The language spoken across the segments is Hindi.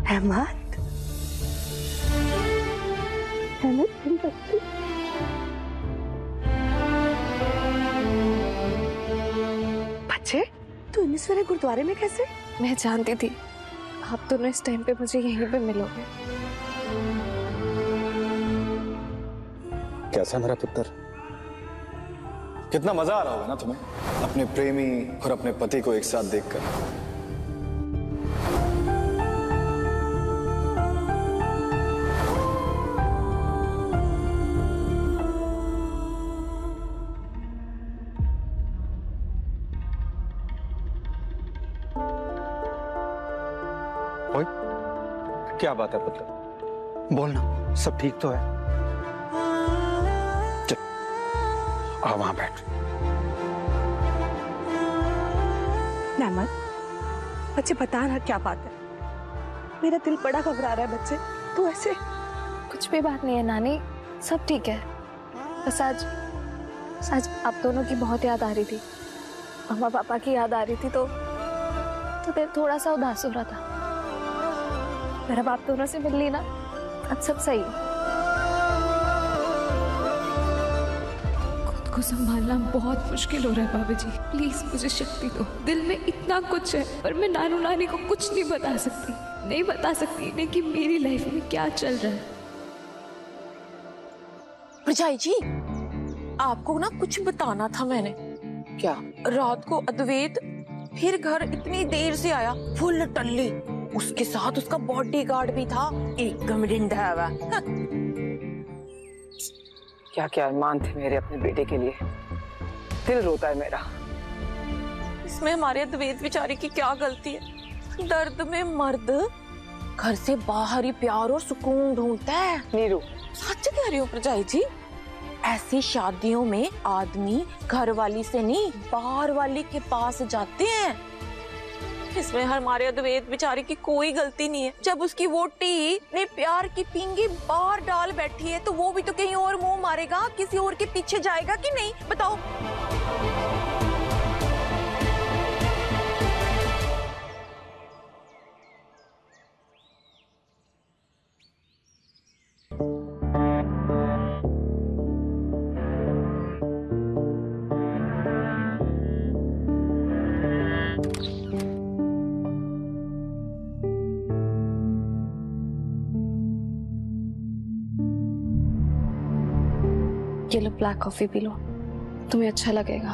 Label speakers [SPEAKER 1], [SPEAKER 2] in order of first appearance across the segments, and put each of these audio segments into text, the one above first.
[SPEAKER 1] अहमद, अहमद मेरी बच्ची। बच्चे, तू इतनी सवेरे गुरुद्वारे में कैसे?
[SPEAKER 2] मैं जानती थी आप दोनों इस टाइम पे मुझे यहीं पे मिलोगे।
[SPEAKER 3] कैसा मेरा पुत्र? कितना मजा आ रहा होगा ना तुम्हें अपने प्रेमी और अपने पति को एक साथ देखकर।
[SPEAKER 4] ओए, क्या बात है पुत्र? बोलना, सब ठीक तो है? चल, आ वहां बैठ।
[SPEAKER 1] अहमद, बच्चे बता ना क्या बात है? मेरा दिल बड़ा घबरा रहा है बच्चे। तू ऐसे?
[SPEAKER 2] कुछ भी बात नहीं है नानी, सब ठीक है। बस आज आप दोनों की बहुत याद आ रही थी, मम्मा पापा की याद आ रही थी, तो दिल थोड़ा सा उदास हो रहा था। पर अब आप दोनों से मिल ली ना, अब सब सही है।
[SPEAKER 5] खुद को संभालना बहुत मुश्किल हो रहा है भाभी जी, प्लीज मुझे शक्ति दो। दिल में इतना कुछ है पर मैं नानू नानी को कुछ नहीं बता सकती इन्हें कि मेरी लाइफ में क्या चल रहा है।
[SPEAKER 6] भरजाई जी, आपको ना कुछ बताना था मैंने।
[SPEAKER 7] क्या?
[SPEAKER 6] रात को अद्वैत फिर घर इतनी देर से आया, फुल टल्ली, उसके साथ उसका बॉडीगार्ड भी था, एकदम रिंधा हुआ।
[SPEAKER 7] क्या क्या अरमान थे मेरे अपने बेटे के लिए, दिल रोता है मेरा।
[SPEAKER 6] इसमें हमारे अद्वैत बेचारे की क्या गलती है? दर्द में मर्द घर से बाहर ही प्यार और सुकून ढूंढता है।
[SPEAKER 7] नीरू,
[SPEAKER 6] सच कह रही हो भरजाई जी, ऐसी शादियों में आदमी घर वाली से नहीं बाहर वाली के पास जाते हैं। इसमें हमारे अद्वैत बेचारे की कोई गलती नहीं है। जब उसकी वोटी ने प्यार की पिंगी बाहर डाल बैठी है तो वो भी तो कहीं और मुंह मारेगा, किसी और के पीछे जाएगा कि नहीं, बताओ?
[SPEAKER 2] ये लो ब्लैक कॉफी पी लो, तुम्हें अच्छा लगेगा।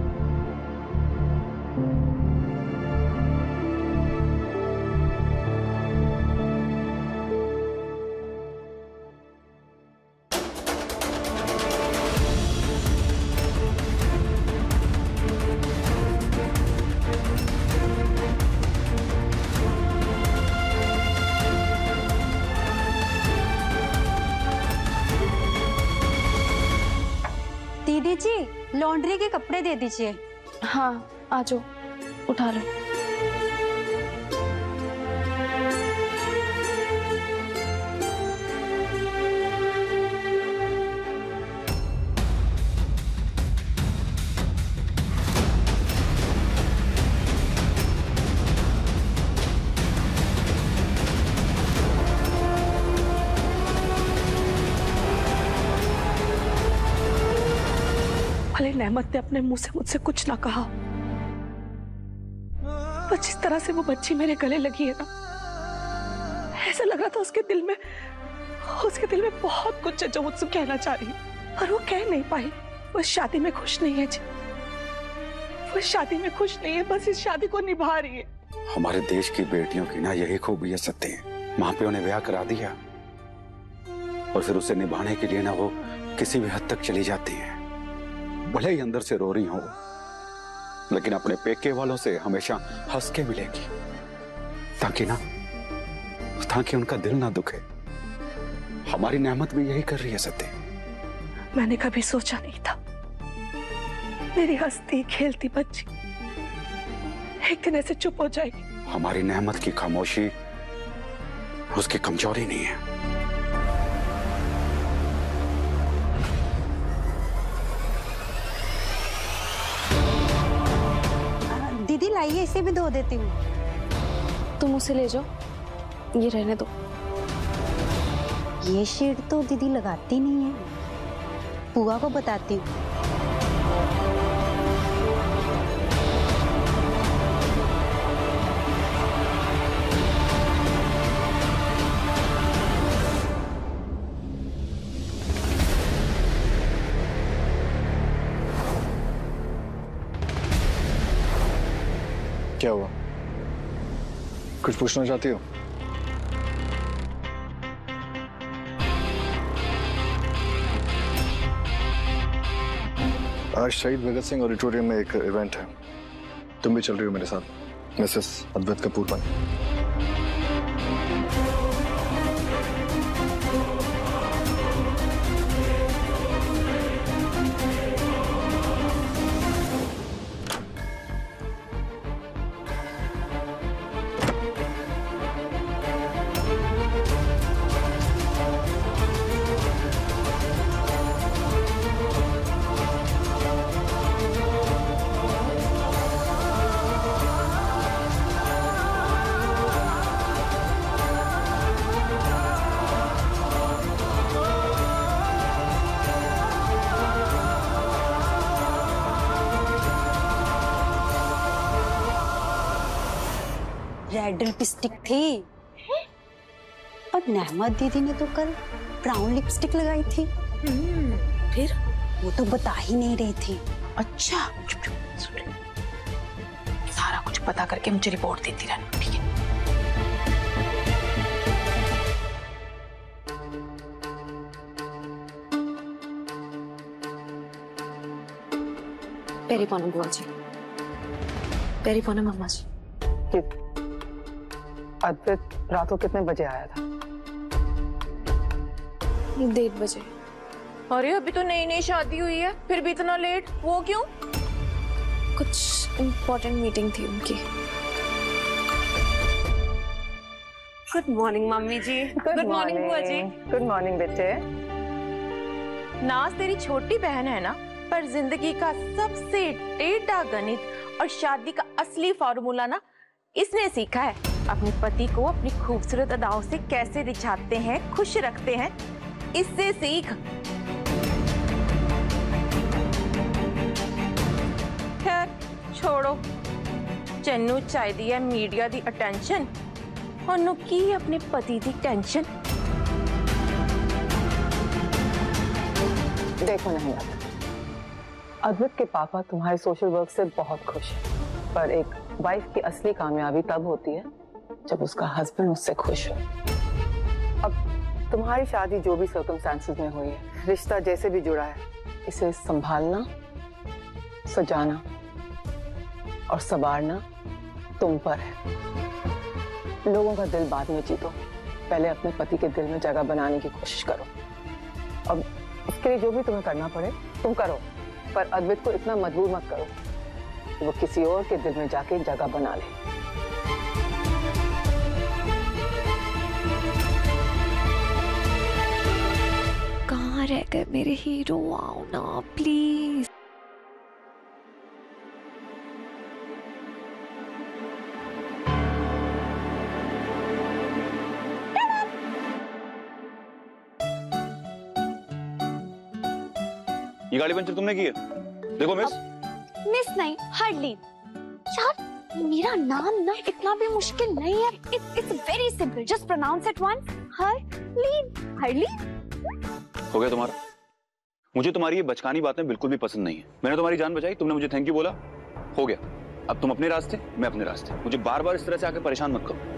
[SPEAKER 8] दीदी जी, लॉन्ड्री के कपड़े दे दीजिए।
[SPEAKER 2] हाँ, आ जाओ, उठा लो।
[SPEAKER 1] भले नेमत ने अपने मुंह से मुझसे कुछ ना कहा, पर जिस तरह से वो बच्ची मेरे गले लगी है ना, ऐसा लग रहा था उसके दिल में बहुत कुछ है जो मुझसे कहना चाह रही है, और वो कह नहीं पाई। वो शादी में खुश नहीं है जी, वो शादी में खुश नहीं है, बस इस शादी को निभा रही है।
[SPEAKER 4] हमारे देश की बेटियों की ना यही खूबी है सत्य, माँ पे उन्हें ब्याह करा दिया और फिर उसे निभाने के लिए ना वो किसी भी हद तक चली जाती है। भले ही अंदर से रो रही हो, लेकिन अपने पेके वालों से हमेशा हंस के मिलेगी, ताकि उनका दिल ना दुखे। हमारी नेमत भी यही कर रही है सत्य।
[SPEAKER 1] मैंने कभी सोचा नहीं था मेरी हंसती खेलती बच्ची एक दिन ऐसे चुप हो जाएगी।
[SPEAKER 4] हमारी नेमत की खामोशी उसकी कमजोरी नहीं है।
[SPEAKER 8] दीदी लाइए, इसे भी धो देती हूँ।
[SPEAKER 2] तुम उसे ले जाओ, ये रहने दो।
[SPEAKER 8] ये शेड तो दीदी लगाती नहीं है, बुआ को बताती हूँ।
[SPEAKER 3] क्या हुआ? कुछ पूछना चाहती हो? आज शहीद भगत सिंह ऑडिटोरियम में एक इवेंट है, तुम भी चल रही हो मेरे साथ, मिसेस अद्वैत कपूर बन।
[SPEAKER 8] रेड लिपस्टिक थी और नहमत दीदी ने तो कल ब्राउन लिपस्टिक लगाई थी।
[SPEAKER 6] फिर
[SPEAKER 8] वो तो बता ही नहीं रही थी।
[SPEAKER 6] अच्छा, चुप चुप सुन ले। सारा कुछ पता करके मुझे रिपोर्ट देती रहना, ठीक है?
[SPEAKER 2] पेरी पोना बुआ जी, पेरी पोना मम्मा जी।
[SPEAKER 7] अद्वैत रात को कितने बजे आया था?
[SPEAKER 2] 1:30 बजे।
[SPEAKER 6] अरे अभी तो नई नई शादी हुई है, फिर भी इतना लेट, वो क्यों?
[SPEAKER 2] कुछ इम्पोर्टेंट मीटिंग थी उनकी।
[SPEAKER 6] गुड मॉर्निंग मम्मी जी। गुड मॉर्निंग बुआ जी।
[SPEAKER 7] गुड मॉर्निंग बेटे।
[SPEAKER 6] नाज तेरी छोटी बहन है ना, पर जिंदगी का सबसे टेढ़ा गणित और शादी का असली फॉर्मूला ना इसने सीखा है। अपने पति को अपनी खूबसूरत अदाओं से कैसे रिझाते हैं, खुश रखते हैं, इससे सीख। खैर छोड़ो, चन्नू चाय दी है मीडिया दी अटेंशन और नुकी अपने पति दी टेंशन।
[SPEAKER 7] देखो नहीं आता, अद्वैत के पापा तुम्हारे सोशल वर्क से बहुत खुश हैं, पर एक वाइफ की असली कामयाबी तब होती है जब उसका हस्बैंड उससे खुश हो। अब तुम्हारी शादी जो भी सर्कमस्टेंसेस में हुई है, रिश्ता जैसे भी जुड़ा है, इसे संभालना, सजाना और संवारना तुम पर है। लोगों का दिल बाद में जीतो, पहले अपने पति के दिल में जगह बनाने की कोशिश करो। अब इसके लिए जो भी तुम्हें करना पड़े तुम करो, पर अद्वैत को इतना मजबूर मत करो कि वो किसी और के दिल में जाके जगह बना ले।
[SPEAKER 2] कहाँ रह गए मेरे हीरो? आओ ना प्लीज।
[SPEAKER 9] ये गाड़ी पंचर तुमने की है? देखो मिस।
[SPEAKER 2] मिस नहीं, हार्डली। यार मेरा नाम ना इतना भी मुश्किल नहीं है। It's very simple, just pronounce it once. Hardly, hardly.
[SPEAKER 9] हो गया तुम्हारा? मुझे तुम्हारी ये बचकानी बातें बिल्कुल भी पसंद नहीं है। मैंने तुम्हारी जान बचाई, तुमने मुझे थैंक यू बोला, हो गया। अब तुम अपने रास्ते, मैं अपने रास्ते। मुझे बार बार इस तरह से आके परेशान मत करो।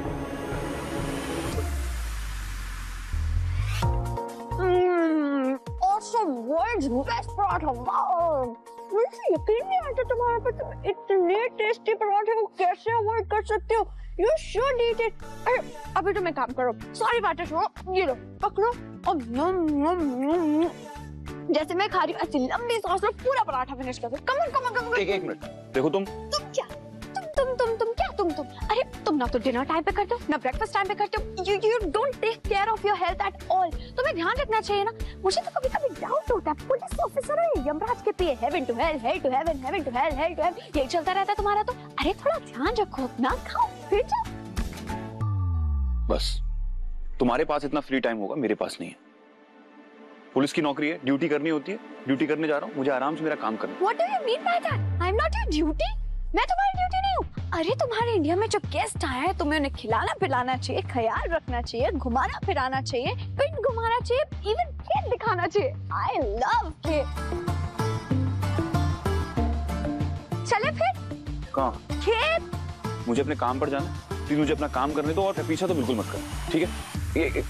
[SPEAKER 2] Awesome words, best paratha. मुझे यकीन नहीं आता तुम्हारे पे, तुम इतने टेस्टी पराठे को कैसे अवॉइड कर सकते हो? You should eat it। अरे अभी तुम एक काम करो, सारी बातें छोड़ो, ये लो पकड़ो और नम नम नम जैसे मैं खा रही हूँ ऐसी लंबी सांस लो, पूरा पराठा फिनिश कर दो। Come on come on come on.
[SPEAKER 9] एक मिनट, देखो तुम
[SPEAKER 2] क्या? तुम अरे तुम ना तो डिनर टाइम पे करते हो ना ब्रेकफास्ट टाइम पे करते हो। You don't take care of your health at all. तुम्हें ध्यान रखना चाहिए ना। मुझे तो कभी कभी डाउट होता है, पुलिस ऑफिसर है यमराज के पिए, heaven to hell, hell to heaven, heaven to hell, hell to heaven, यही चलता रहता है तुम्हारा तो। अरे थोड़ा ध्यान रखो, ना खाओ फिर जाओ।
[SPEAKER 9] बस तुम्हारे पास इतना फ्री टाइम होगा, मेरे पास नहीं है। पुलिस की नौकरी है, ड्यूटी करनी होती है, ड्यूटी करने जा रहा हूँ, मुझे आराम से मेरा काम करना है।
[SPEAKER 2] What do you mean by that? I'm not your duty. मैं तुम्हारी ड्यूटी नहीं हूँ। अरे तुम्हारे इंडिया में जब गेस्ट आए हैं तुम्हें उन्हें खिलाना पिलाना चाहिए, ख्याल रखना चाहिए, घुमाना फिराना चाहिए, पिंड घुमाना चाहिए, इवन खेत दिखाना चाहिए। I love खेत। चले फिर?
[SPEAKER 9] कहाँ?
[SPEAKER 2] खेत।
[SPEAKER 9] मुझे अपने काम पर जाना है, प्लीज मुझे अपना काम करने दो और फिर पीछा तो बिल्कुल मत कर, ठीक है?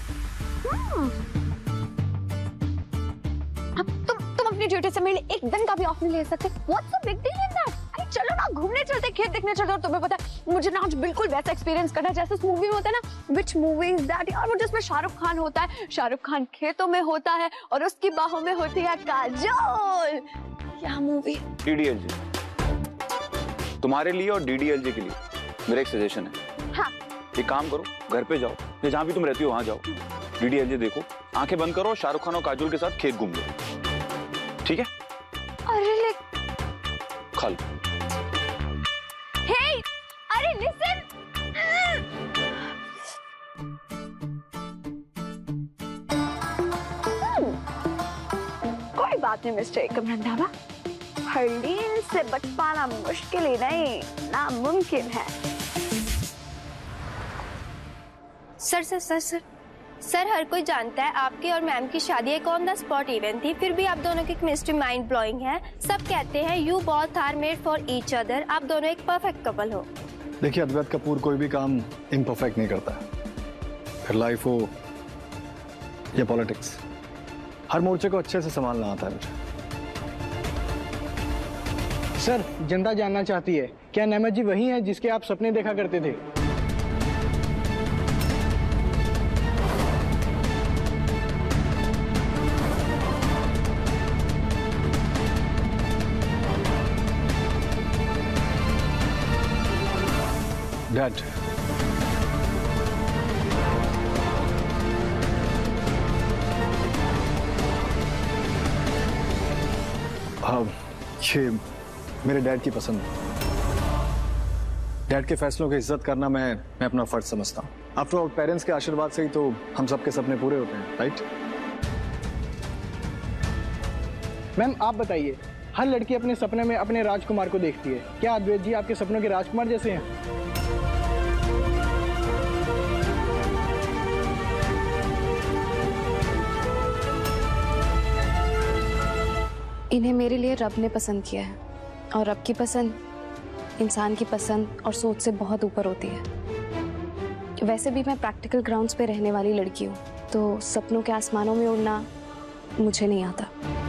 [SPEAKER 2] अब तुम अपनी ड्यूटी से मेरे लिए एक दिन का भी ऑफ नहीं ले सकते। What's the big deal in that? अरे चलो ना घूमने चलते, खेत देखने चलते। और तुम्हें पता है मुझे ना आज बिल्कुल वैसा एक्सपीरियंस करना है जैसे उस मूवी में होता है ना, Which movie is that? यार वो जिसमें शाहरुख खान होता है, शाहरुख खान खेतों में होता है और उसकी बाहों में होती है काजोल। क्या मूवी?
[SPEAKER 9] DDLJ। तुम्हारे लिए और DDLJ के लिए मेरा एक सजेशन है।
[SPEAKER 2] हाँ।
[SPEAKER 9] एक काम करो, घर पे जाओ या जहाँ भी तुम रहती हो वहां जाओ, DDLJ देखो, आंखें बंद करो, शाहरुख खान और काजोल के साथ खेत घूम लो, ठीक है?
[SPEAKER 2] अरे
[SPEAKER 9] खल।
[SPEAKER 2] Hey, अरे listen. कोई बात नहीं मिस्टर एकम रंधावा, हरलीन से बच पाना मुश्किल ही नहीं नामुमकिन है।
[SPEAKER 10] Sir sir sir sir sir हर कोई जानता है आपकी और मैम की शादी एक ऑन द स्पॉट इवेंट थी, फिर भी आप दोनों की केमिस्ट्री माइंड ब्लोइंग है। सब कहते हैं you both are made for each other, आप दोनों एक परफेक्ट कपल हो।
[SPEAKER 3] देखिए अद्वैत कपूर कोई भी काम इम्परफेक्ट नहीं करता, फिर लाइफ हो या पॉलिटिक्स, हर मोर्चे को अच्छे से संभालना आता है मुझे।
[SPEAKER 11] सर जनता जानना चाहती है क्या नेमत जी वही हैं जिसके आप सपने देखा करते थे?
[SPEAKER 3] डैड, ये मेरे डैड की पसंद है। डैड के फैसलों की इज्जत करना मैं अपना फर्ज समझता हूँ। आफ्टर ऑल पेरेंट्स के आशीर्वाद से ही तो हम सबके सपने पूरे होते हैं, राइट?
[SPEAKER 11] मैम आप बताइए, हर लड़की अपने सपने में अपने राजकुमार को देखती है, क्या अद्वैत जी आपके सपनों के राजकुमार जैसे हैं?
[SPEAKER 2] इन्हें मेरे लिए रब ने पसंद किया है और रब की पसंद इंसान की पसंद और सोच से बहुत ऊपर होती है। वैसे भी मैं प्रैक्टिकल ग्राउंड्स पे रहने वाली लड़की हूँ, तो सपनों के आसमानों में उड़ना मुझे नहीं आता।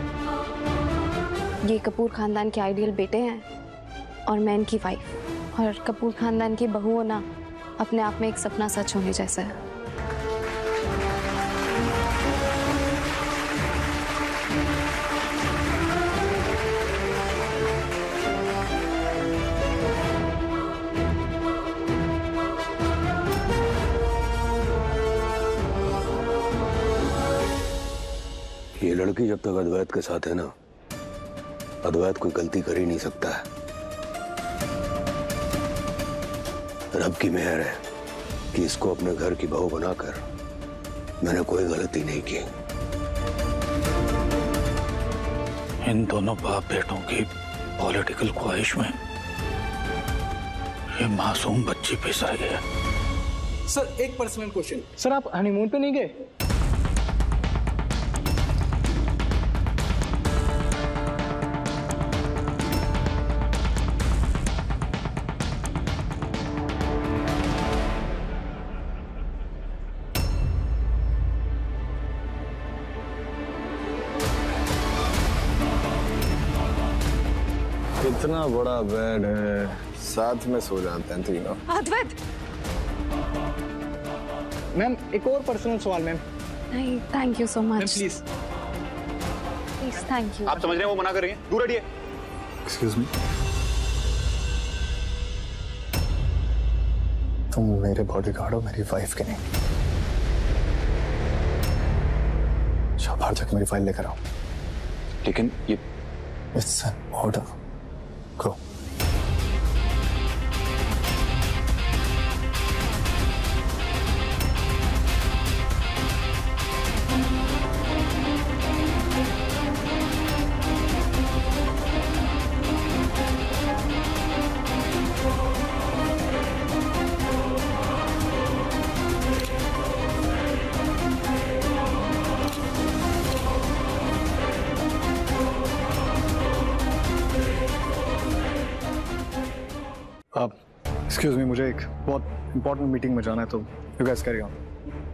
[SPEAKER 2] ये कपूर खानदान के आइडियल बेटे हैं और मैं इनकी वाइफ, और कपूर खानदान की बहू होना अपने आप में एक सपना सच होने जैसा है।
[SPEAKER 12] ये लड़की जब तक अद्वैत के साथ है ना, अद्वैत कोई गलती कर ही नहीं सकता है। रब की मेहर है कि इसको अपने घर की बहू बनाकर मैंने कोई गलती नहीं की।
[SPEAKER 13] इन दोनों बाप बेटों की पॉलिटिकल ख्वाहिश में ये मासूम बच्ची पिस रही है।
[SPEAKER 11] सर एक पर्सनल क्वेश्चन, सर आप हनीमून पे नहीं गए?
[SPEAKER 3] इतना बड़ा बेड है, साथ में सो जाते हैं तीनों।
[SPEAKER 1] अद्वैत!
[SPEAKER 11] मैम एक और पर्सनल सवाल मैम।
[SPEAKER 2] नहीं, thank you so much.
[SPEAKER 11] Please
[SPEAKER 2] please, thank you.
[SPEAKER 9] आप समझ रहे हैं वो मना कर रही हैं? दूर हटिए।
[SPEAKER 3] एक्सक्यूज मी, तुम मेरे बॉडीगार्ड हो, मेरी वाइफ के नहीं। अच्छा बाहर जाके मेरी फाइल लेकर आओ।
[SPEAKER 9] लेकिन ये
[SPEAKER 3] इट्स एन ऑर्डर। गो। आप एक्सक्यूज मी, मुझे एक बहुत इंपॉर्टेंट मीटिंग में जाना है, तो यू गाइस कैरी ऑन।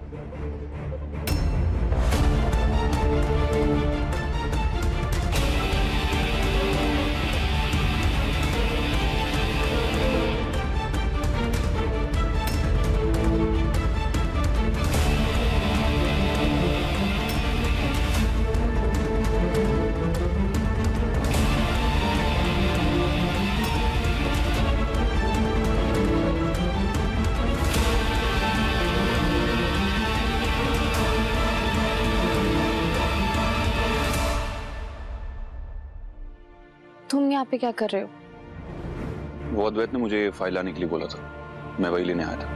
[SPEAKER 2] तुम यहाँ पे क्या कर रहे हो?
[SPEAKER 9] वो अद्वैत ने मुझे फाइल लाने के लिए बोला था, मैं वही लेने आया था।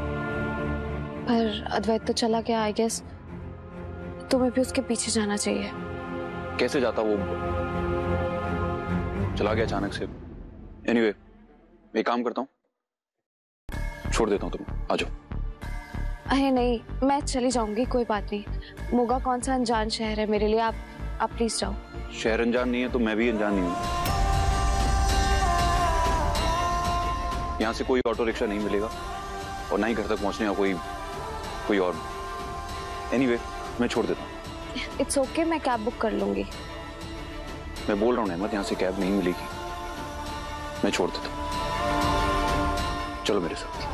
[SPEAKER 2] पर अद्वैत तो चला गया, आई गेस तुम्हें भी उसके पीछे जाना चाहिए।
[SPEAKER 9] कैसे जाता, वो चला गया अचानक से। एनीवे, एक काम करता हूँ, छोड़ देता हूँ तुम्हें, आ जाओ।
[SPEAKER 2] अरे नहीं, मैं चली जाऊंगी, कोई बात नहीं। मोगा कौन सा अनजान शहर है मेरे लिए, आप प्लीज जाओ।
[SPEAKER 9] शहर अनजान नहीं है तो मैं भी अनजान नहीं हूँ। यहाँ से कोई ऑटो रिक्शा नहीं मिलेगा और ना ही घर तक पहुंचने का कोई और। एनीवे, मैं छोड़ देता हूँ।
[SPEAKER 2] इट्स ओके, मैं कैब बुक कर लूंगी।
[SPEAKER 9] मैं बोल रहा हूँ अहमद, यहाँ से कैब नहीं मिलेगी, मैं छोड़ देता हूँ। चलो मेरे साथ।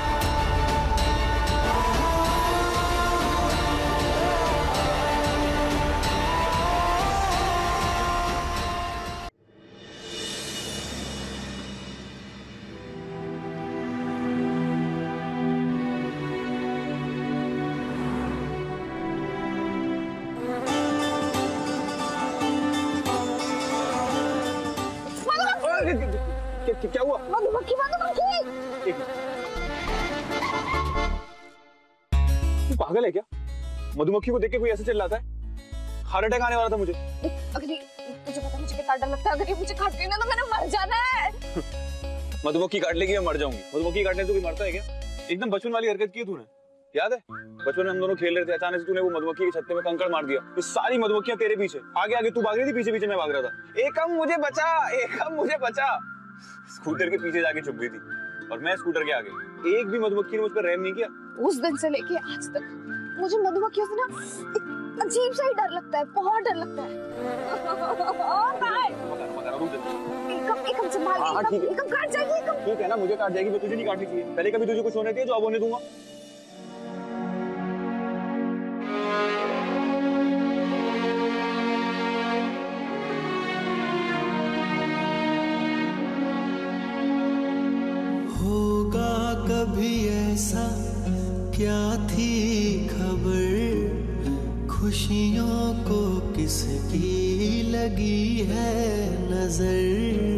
[SPEAKER 14] क्या हुआ?
[SPEAKER 10] मधुमक्खी
[SPEAKER 14] तू पागल है क्या? मधुमक्खी को देख के कोई ऐसे चिल्लाता है? हार्ट अटैक आने वाला था मुझे।
[SPEAKER 10] अग्नि, तुझे पता मुझे कितना डर लगता है, अगर ये मुझे काट गई ना तो मैंने मर जाना है।
[SPEAKER 14] मधुमक्खी काट लेगी, मैं मर जाऊंगी। मधुमक्खी काटने से कोई मरता है क्या? एकदम बचपन वाली हरकत की तूने, याद है? बचपन में हम दोनों खेल रहे थे, अचानक से तूने वो मधुमक्खी के छत्ते में कंकड़ मार दिया, तो सारी मधुमक्खियां तेरे पीछे आगे आगे तू भाग रही थी, पीछे पीछे मैं भाग रहा था। एकम मुझे बचा, एकम मुझे बचा। स्कूटर के पीछे जाके छुप गई थी और मैं स्कूटर के आगे। एक भी मधुमक्खी ने मुझ पर रहम नहीं किया।
[SPEAKER 10] उस दिन से लेके आज तक मुझे मधुमक्खियों से ना अजीब सा ही डर लगता है, बहुत डर लगता है। एकम संभाल के, एकम काट जाएगी। एकम
[SPEAKER 14] ठीक है ना, मुझे काट जाएगी, मैं तुझे नहीं काटनी चाहिए। पहले कभी तुझे कुछ होने दिया जो अब होने दूंगा।
[SPEAKER 15] कभी ऐसा क्या थी खबर, खुशियों को किसकी लगी है नजर।